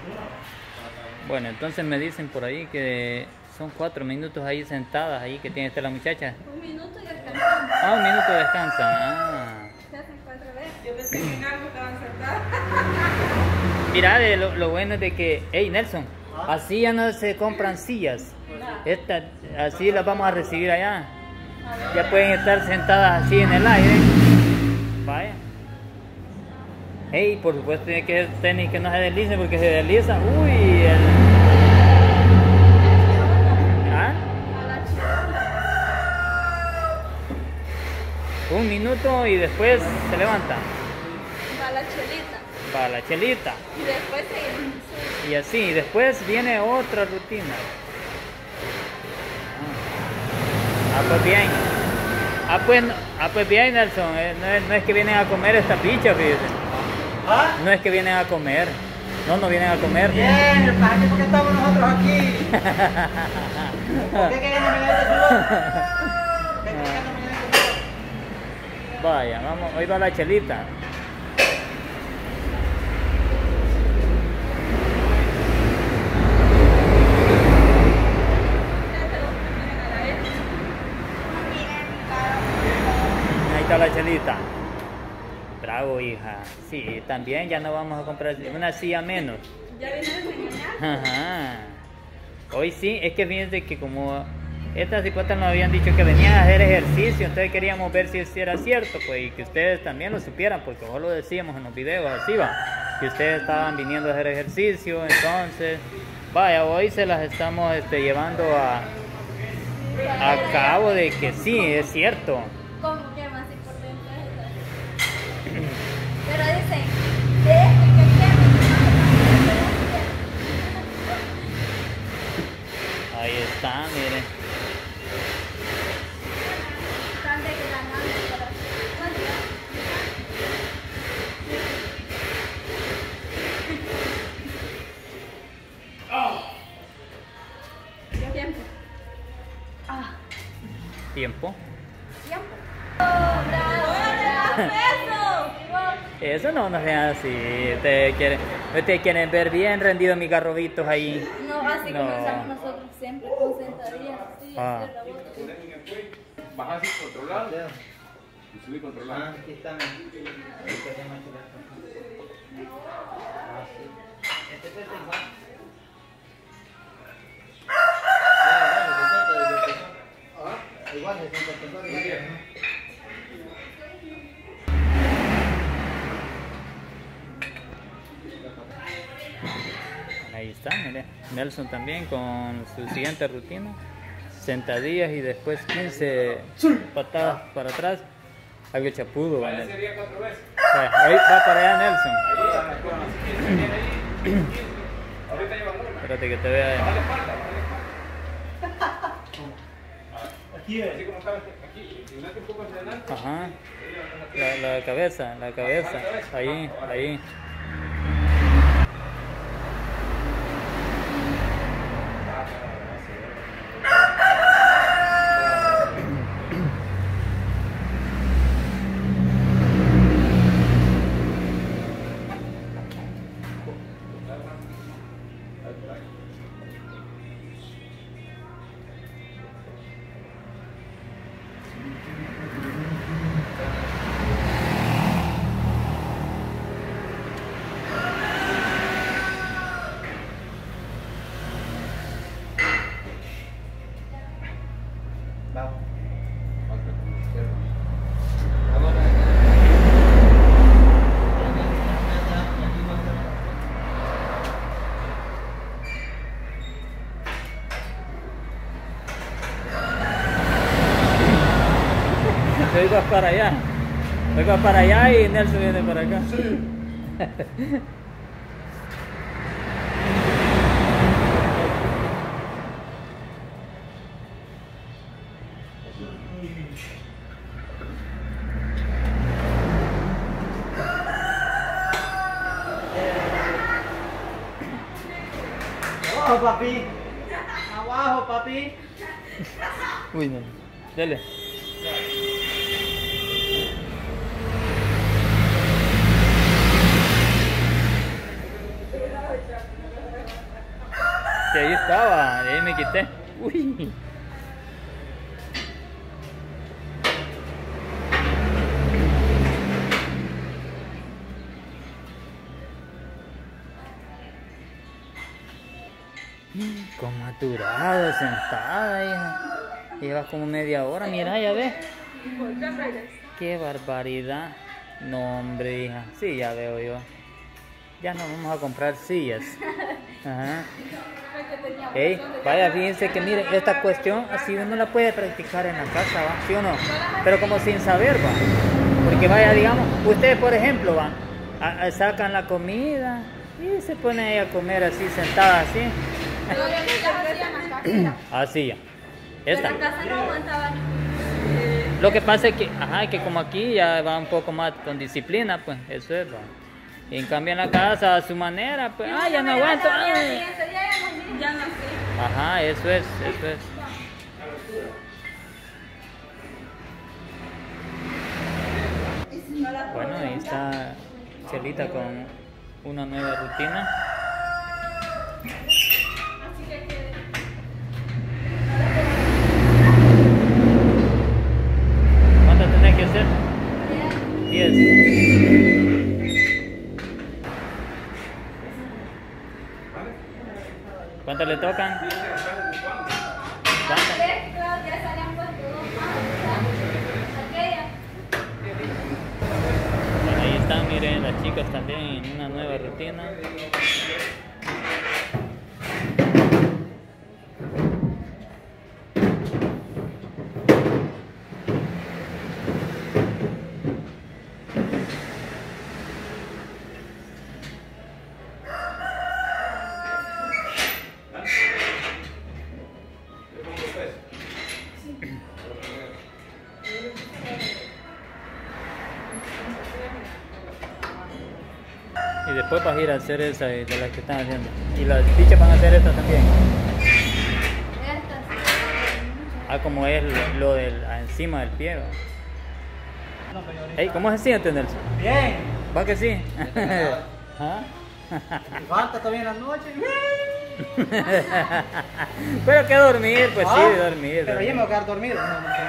Bueno, entonces me dicen por ahí que son 4 minutos ahí sentadas ahí que tiene la muchacha. 1 minuto y descansamos. Ah, 1 minuto descansa. Ah. Se hacen 4 veces. Yo pensé que en algo estaban sentados. Mira, lo bueno es de que, hey Nelson, así ya no se compran sillas. Así las vamos a recibir allá. Ya pueden estar sentadas así en el aire. Vaya. Hey, por supuesto tiene que ser tenis que no se deslice, porque se desliza. Uy, ¿Ah? A la chilena. 1 minuto y después se levanta. A la chelita. Para la chelita. Y después seguimos. Y así, después viene otra rutina. Pues bien. Pues bien, Nelson. No es que vienen a comer esta picha, fíjate. ¿Ah? No es que vienen a comer. No vienen a comer. Bien, ¿para qué? ¿Por qué estamos nosotros aquí? ¿Por qué queremos mirar de sudor? ¿Por qué queremos mirar de sudor? Vaya, vamos, hoy va la chelita. Ahí está la chelita. Bravo, hija. Sí, también ya no vamos a comprar una silla menos. Ya vinieron a engañar. Ajá. Hoy sí, es que fíjense que como estas hipotas nos habían dicho que venían a hacer ejercicio, entonces queríamos ver si era cierto, pues, y que ustedes también lo supieran, porque ojo lo decíamos en los videos, así va, que ustedes estaban viniendo a hacer ejercicio, entonces, vaya, hoy se las estamos llevando a cabo de que sí, es cierto. ¿Cómo que más y por dentro es eso? Pero dicen, dejen que quieran. Ahí está, miren. Están desgranando para... Tiempo. Tiempo. Tiempo. ¡Bravo! Eso no sean así. Ustedes quieren ver bien rendidos mis garrobitos ahí. No, así No. comenzamos nosotros siempre, con sentadillas, así, Ah. hacer la boca. Bajas y controlado. Y subí controlado. Ah, aquí está. Ahorita se llama chulazo. Ah, sí. Este pesa igual. Igual, 60 pesos. Ahí está, mire. Nelson también con su siguiente rutina. Sentadillas y después 15 patadas para atrás. Algo chapudo, ¿vale? Sería 4 veces. Ahí va para allá Nelson. Ahorita lleva 1. Espérate que te vea. Dale espalda, dale espalda. Aquí Así como estaba aquí. Inclinate un poco hacia adelante. Ajá. La cabeza. Ahí. Vamos. Hoy vas para allá. Hoy vas para allá y Nelson viene para acá. Sí. Abajo, papi. Abajo, papi. Uy, no. Dale. Sí, ahí estaba, de ahí me quité. Uy. Como aturado, sentada, hija. Lleva como media hora, mira, ya ves. Qué barbaridad. No, hombre, hija. Sí, ya veo yo. Ya nos vamos a comprar sillas. Ajá. Ey, vaya, fíjense que miren, esta cuestión así uno la puede practicar en la casa, ¿va? ¿Sí o no? Pero como sin saber, ¿va? Porque vaya, digamos, ustedes por ejemplo, ¿va? Sacan la comida y se ponen ahí a comer así, sentadas así. Así ya. Esta. En la casa no aguantaban. Lo que pasa es que, ajá, que como aquí ya va un poco más con disciplina, pues, eso es, ¿va? Y en cambio en la casa a su manera, pues, ya no aguanto. Ay. Ya no sé. Ajá, eso es, eso es. Bueno, ahí está Chelita con una nueva rutina. ¿Cuántas tenés que hacer? 10. ¿Cuántas le tocan? ¿Cuántas? Ya se le han puesto dos más. Aquella. Bueno, ahí están, miren, las chicas también en una nueva rutina. Y después vas a ir a hacer esa de las que están haciendo. Y las bichas van a hacer esta también. Como es lo del encima del pie. Ey, ¿cómo se siente, Nelson? Bien. ¿Va que sí? ¿Ah? Falta todavía en la noche. Pero que dormir, pues sí, dormir. Pero yo me voy a quedar dormido.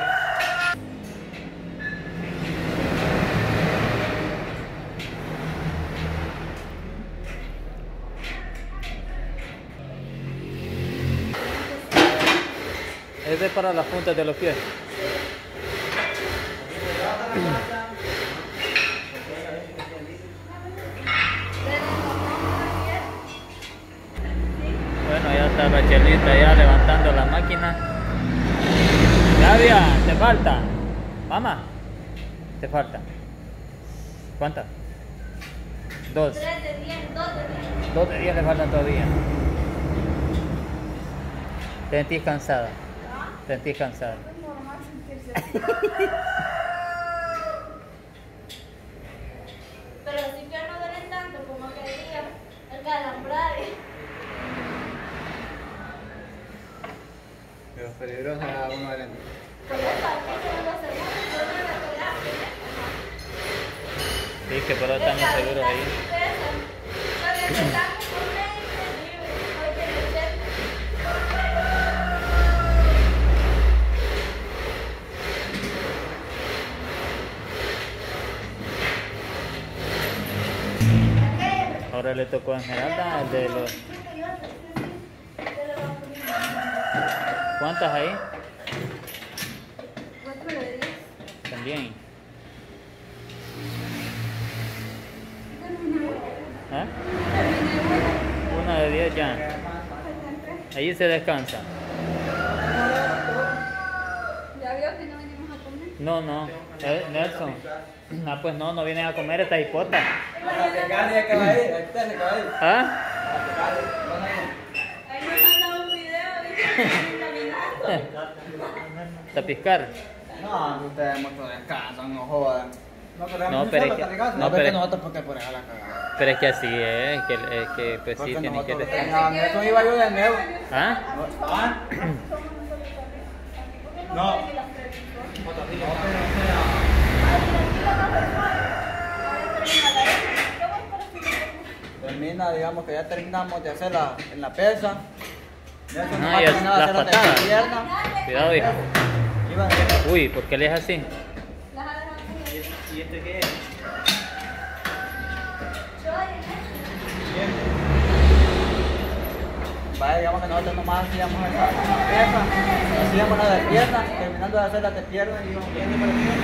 Ese es para las puntas de los pies. Bueno, ya está la Chelita ya levantando la máquina. Gavia, te falta. Mamá, te falta. ¿Cuántas? 2. 3 de 10, 2 de 10. 2 de 10 le faltan todavía. ¿Te sentís cansada? ¿Te sentís cansada? Es normal sentirse así. Pero sí que no duelen tanto como que diga el calambrare. Pero peligrosa uno adelante. Por eso aquí son los segundos, yo no me acordaba. Sí, que por están muy seguros ahí. Ahora le tocó a Esmeralda, el de los... ¿Cuántas ahí? 4 de 10. También. ¿Ah? Una de 10 ya. Allí se descansa. ¿Ya vio que no venimos a comer? No, no. Nelson. Ah, pues no vienen a comer esta hipota. ¿Ah? Ahí me mandan un video, dice, caminando. ¿Tapiscar? No, ustedes mucho descansan, no jodan. No, pero es que... No, pero nosotros porque por eso la cagada. Pero es que así es, que pues sí, tienen que descansar. Eso iba yo de nuevo. ¿Ah? ¿Ah? No. Termina, digamos que ya terminamos de hacerla en la pesa Nelson No, nomás y es terminaba de las hacer la patadas. pierna. Cuidado, hijo. Iban Uy, ¿por qué le es así? Las ha dejado así. ¿Y este qué es? Yo en esto. Bien. Vaya, digamos que nosotros nomás hacíamos esa pieza, hacíamos la de pierna, terminando de hacer la de pierna y íbamos viendo por aquí.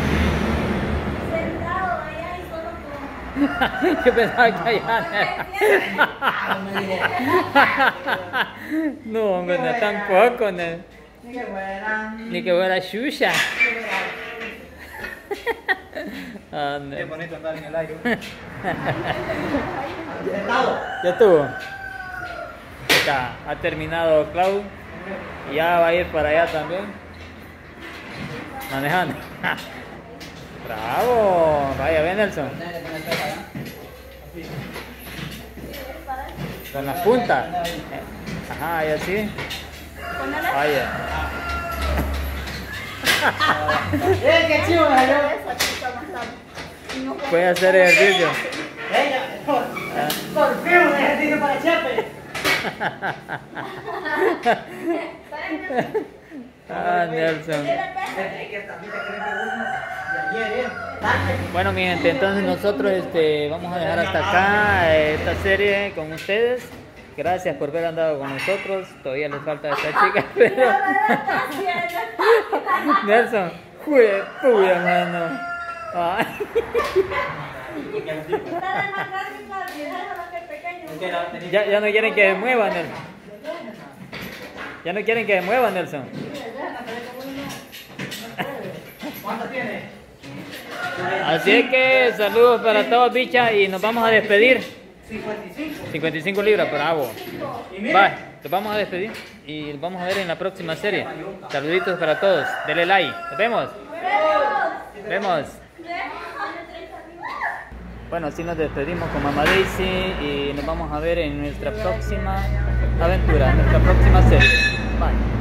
Sentado allá y solo con. Yo pensaba que allá. No, hombre, no tampoco, no. Ni que fuera. Ni que fuera Shusha. Ah, no. Qué bonito andar en el aire. Sentado. Ya estuvo. Ya, ha terminado Clau. Y ya va a ir para allá también. Manejando. Bravo. Vaya, ven Nelson. Con las puntas. Ajá, y así. Ponele. Vaya. ¡Qué chido me salió! Eso, chico, más tarde. Y no puede- Puede hacer ejercicio. ¡Ella! ¡Por fin un ejercicio para Chepe! Ah, Nelson. Bueno, mi gente, entonces nosotros vamos a dejar hasta acá esta serie con ustedes. Gracias por haber andado con nosotros. Todavía les falta esta chica, pero Nelson, fue puya, mano. Ay. Ya no quieren que se mueva, Nelson. Ya no quieren que se mueva, Nelson. ¿Cuánto tiene? Así es que saludos para todos, bichas, y nos vamos a despedir. 55. 55 libras, bravo. Bye, nos vamos a despedir y nos vamos a ver en la próxima serie. Saluditos para todos, denle like. Nos vemos. Nos vemos. Bueno, así nos despedimos con Mamá Daisy y nos vamos a ver en nuestra próxima aventura, en nuestra próxima serie. Bye.